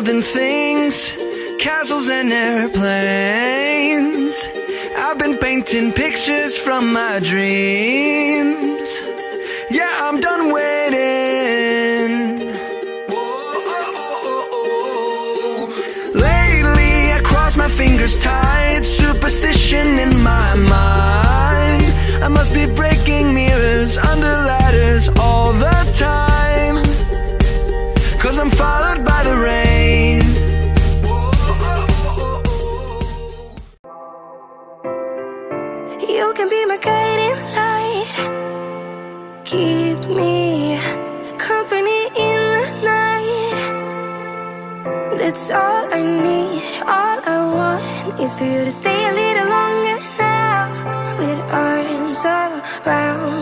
building things, castles and airplanes. I've been painting pictures from my dreams. Yeah, I'm done waiting. Whoa. Lately I cross my fingers tight, superstition in my mind. I must be breaking mirrors under ladders all the time, 'cause I'm followed by the rain. You can be my guiding light, keep me company in the night. That's all I need, all I want is for you to stay a little longer now, with arms around